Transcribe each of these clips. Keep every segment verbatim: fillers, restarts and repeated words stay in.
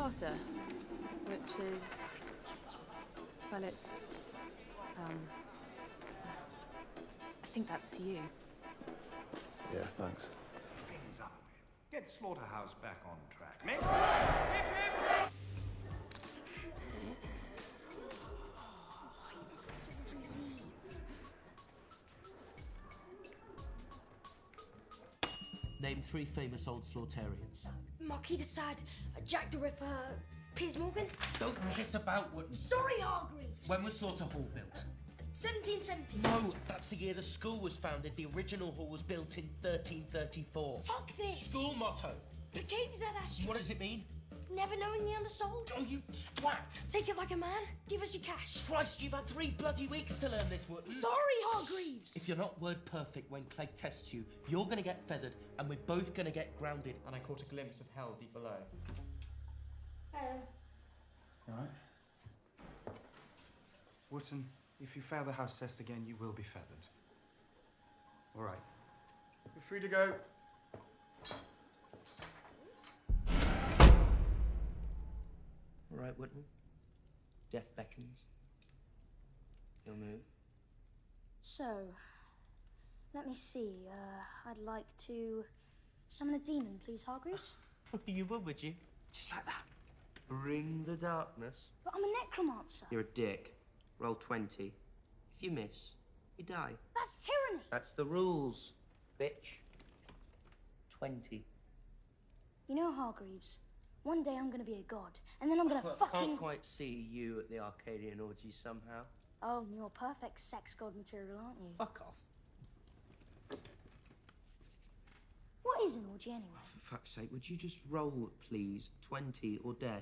starter, which is... well, it's... um... I think that's you. Yeah, thanks. Things up. Get Slaughterhouse back on track. Mick? Name three famous old Slaughtarians. Marquis de Sade, Jack the Ripper, Piers Morgan. Don't piss about, Wootton. Sorry, Hargreaves. When was Slaughter Hall built? seventeen seventy. No, that's the year the school was founded. The original hall was built in thirteen thirty-four. Fuck this. School motto. Picades ad Astra. What does it mean? Never knowing the undersold. Oh, you twat! Take it like a man. Give us your cash. Christ, you've had three bloody weeks to learn this, Wootton. Sorry, Hargreaves. If you're not word perfect when Clegg tests you, you're gonna get feathered, and we're both gonna get grounded. And I caught a glimpse of hell deep below. Uh. Right. Wootton, if you fail the house test again, you will be feathered. All right. You're free to go. All right, Wootton. Death beckons. You'll move. So, let me see. Uh, I'd like to summon a demon, please, Hargreaves. You would, would you? Just like that. Bring the darkness. But I'm a necromancer. You're a dick. Roll twenty. If you miss, you die. That's tyranny. That's the rules, bitch. twenty. You know, Hargreaves, one day I'm gonna be a god, and then I'm gonna Well, fucking... can't quite see you at the Arcadian orgy somehow. Oh, you're perfect sex god material, aren't you? Fuck off. What is an orgy, anyway? Oh, for fuck's sake, would you just roll, please? twenty or death.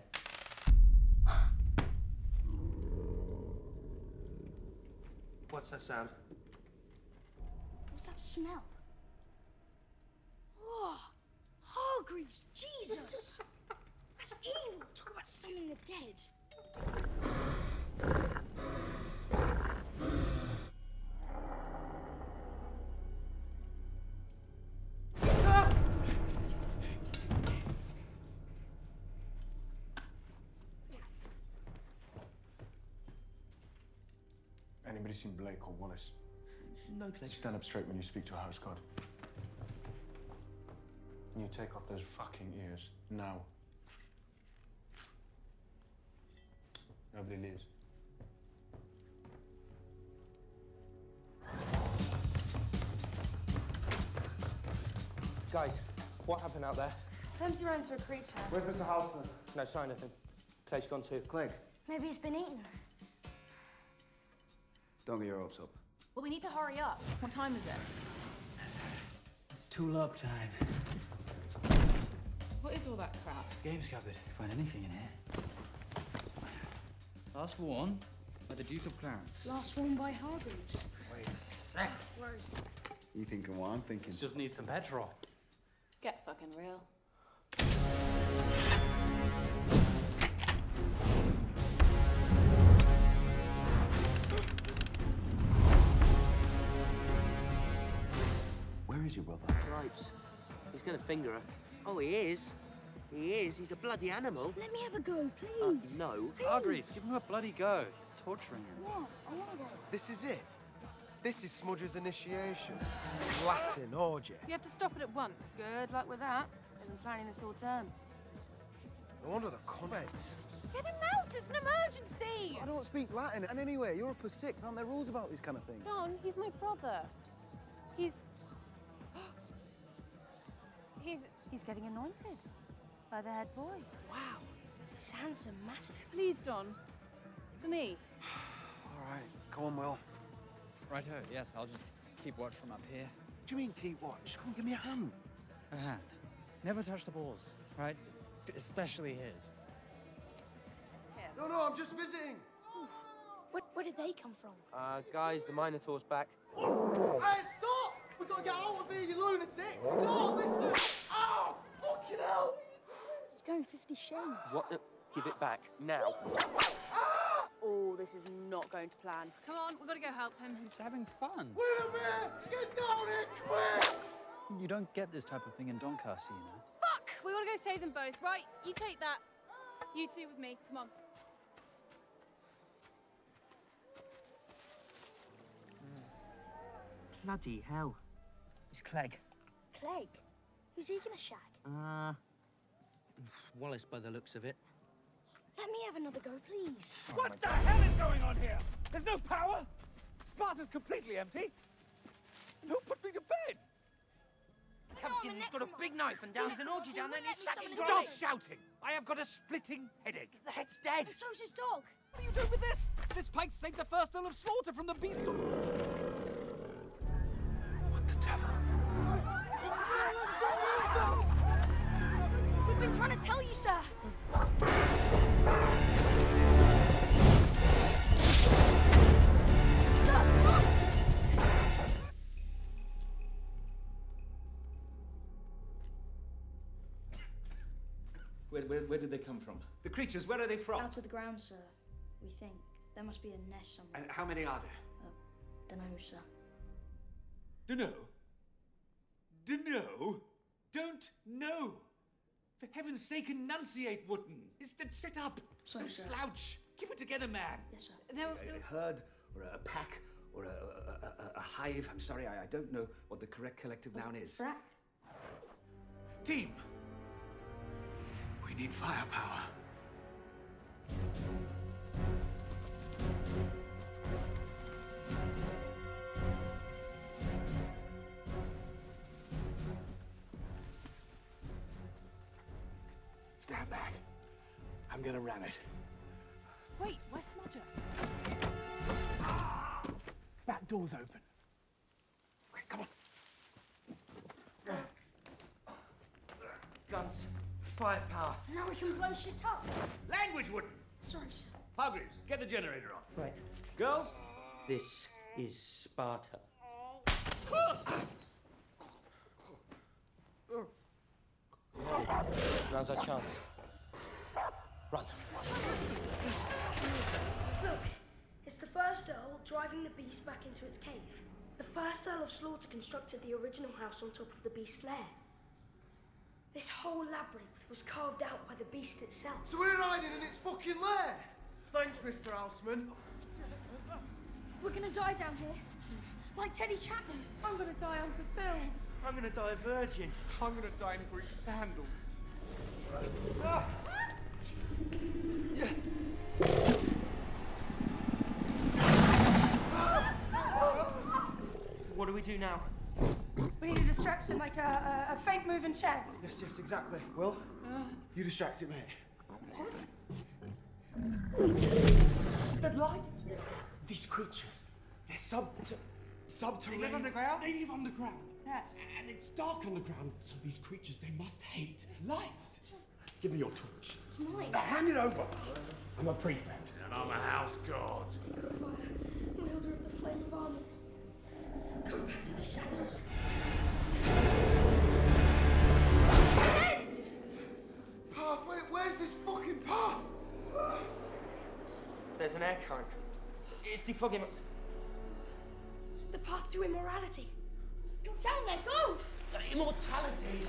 What's that sound? What's that smell? Oh, Hargreaves, Jesus! That's evil. Talk about summoning the dead. Anybody seen Blake or Wallace? No, Clegg. Stand up straight when you speak to a house god. And you take off those fucking ears. Now. Nobody leaves. Guys, what happened out there? Empty ran into a creature. Where's Mister Houseman? No sign of him. Clegg's gone too. Clegg. Maybe he's been eaten. Don't get your hopes up. Well, we need to hurry up. What time is it? It's tulip time. What is all that crap? It's games cupboard. Find anything in here. Last one by the Duke of Clarence. Last one by Hargreaves. Wait a sec. Gross. You thinking what I'm thinking? Just need some petrol. Get fucking real. Where is your brother? Gripes. He's gonna finger her. Oh, he is. He is. He's a bloody animal. Let me have a go, Uh, please. no. Hargreaves, give him a bloody go. You're torturing her. What? I want to go. This is it. This is Smudger's initiation. Latin orgy. You have to stop it at once. Good luck with that. I've been planning this all term. No wonder the comments. Get him out! It's an emergency! I don't speak Latin, and anyway, you're up as sick. Aren't there rules about these kind of things? Don, he's my brother. He's... he's... he's getting anointed by the head boy. Wow. His hands are massive. Please, Don. For me. All right, go on, Will. Righto, yes, I'll just keep watch from up here. What do you mean keep watch? Just come and give me a hand. A hand. Never touch the balls, right? Especially his. No, no, I'm just visiting. Where, where did they come from? Uh, guys, the Minotaur's back. Hey, stop! We've got to get out of here, you lunatic! Stop, listen! Oh, fucking hell! It's going Fifty Shades. What the... Give it back, now. Oh, this is not going to plan. Come on, we've got to go help him. He's having fun. Wait a minute! Get down here, quick! You don't get this type of thing in Doncaster, you know. Fuck! We want to go save them both, right? You take that. You two with me. Come on. Bloody hell. It's Clegg. Clegg? Who's he gonna shag? Uh... Wallace, by the looks of it. Let me have another go, please. What the hell is going on here? There's no power? Sparta's completely empty? Who put me to bed? Kamskin, he's got a big knife and down there's an orgy down there and he's sucking Stop shouting! I have got a splitting headache. The head's dead. And so's his dog. What are you doing with this? This pike saved the first Earl of Slaughter from the beastle. What the devil? We've been trying to tell you, sir. Sir, run! Where, where, where did they come from? The creatures, where are they from? Out of the ground, sir. We think. There must be a nest somewhere. And how many are there? Uh, dunno, sir. Dunno. Dunno? Don't know. For heaven's sake, enunciate, Wooden. Is that sit up? Sorry, no sir. slouch. Keep it together, man. Yes, sir. There were, there A were... herd, or a, a pack, or a, a, a, a hive. I'm sorry, I, I don't know what the correct collective noun is. Frack? Team. We need firepower. Stand back. I'm gonna ram it. Wait, where's Smudger? Back door's open. Okay, come on. Guns. Firepower. Now we can blow shit up. Language, Wooden. Sorry, sir. Hargreaves, get the generator on. Right. Girls? This is Sparta. Now's our chance. Run. Look, it's the first Earl driving the beast back into its cave. The first Earl of Slaughter constructed the original house on top of the beast's lair. This whole labyrinth was carved out by the beast itself. So we're hiding in its fucking lair. Thanks, Mister Houseman. We're gonna die down here, like Teddy Chapman. I'm gonna die unfulfilled. I'm gonna die a virgin. I'm gonna die in Greek sandals. Ah. What do we do now? We need a distraction, like a, a, a faint move in chess. Yes, yes, exactly. Will, you distract it, mate. What? The light. These creatures, they're sub subterranean. They live underground? They live underground. Yes. And it's dark underground, so these creatures, they must hate light. Give me your torch. It's mine. Now hand it over. I'm a prefect. And I'm a house guard. Fire, wielder of the flame of armor. Go back to the shadows. End! Path, where, where's this fucking path? There's an air current. It's defogging. The path to immorality. Go down there, go! Immortality.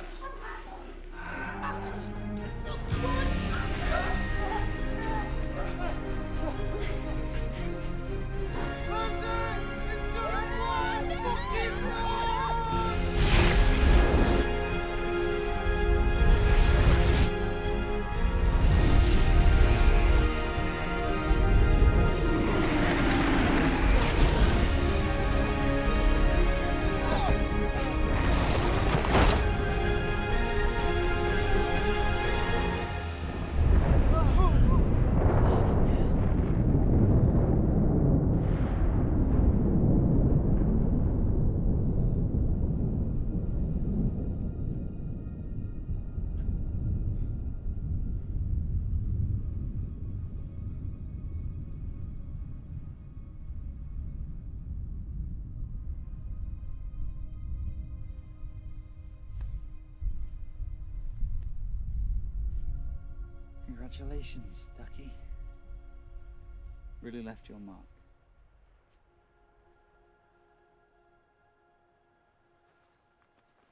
Congratulations, Ducky. Really left your mark.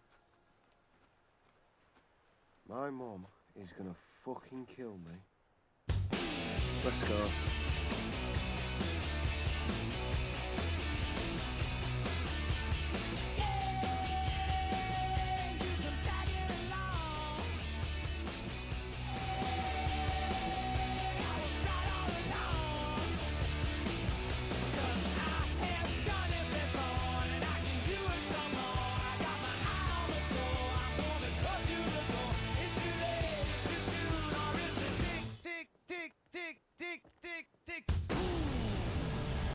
My mom is gonna fucking kill me Let's go.